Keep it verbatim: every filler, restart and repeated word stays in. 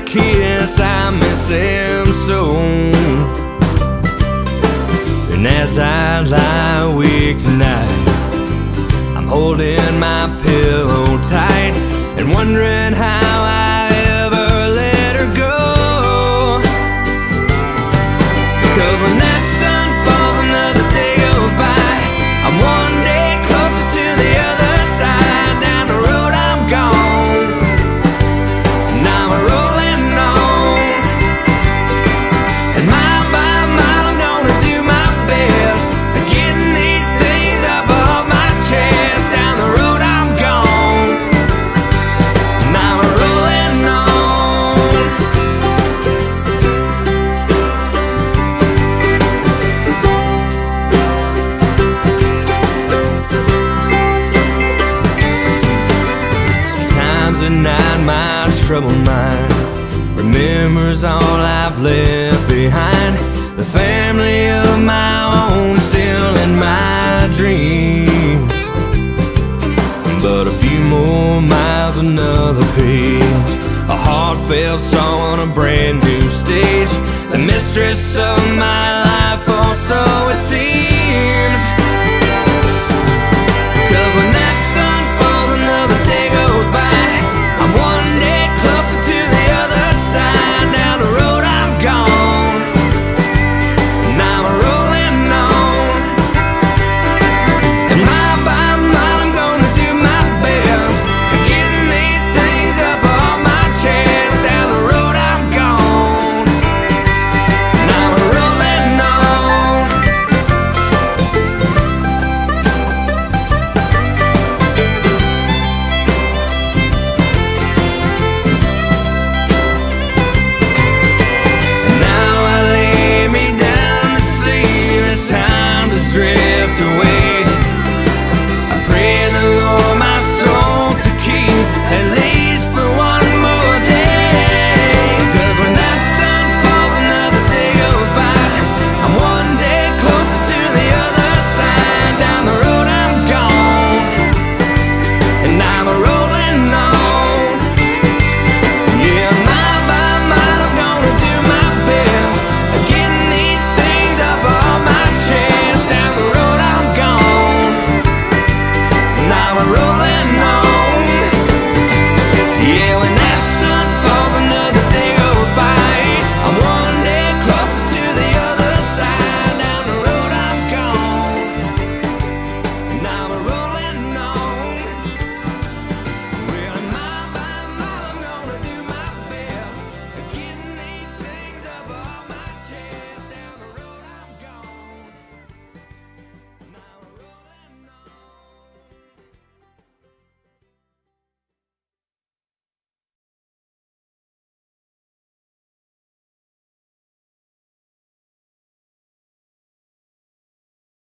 kiss, I miss him so. And as I lie awake tonight, I'm holding my pillow tight and wondering how I ever let her go. Because when that sun falls, another day goes by. I'm one day closer to the other side. Down the road I'm gone, and I'm rolling on. And mile by mile I'm gonna do my best at getting these things up off my chest. Down the road I'm gone, and I'm rolling on. Sometimes at night my troubled mind remembers all I've left behind. The family of my own still in my dreams. But a few more miles, another page, a heartfelt song on a brand new stage. The mistress of my life, or so it seems.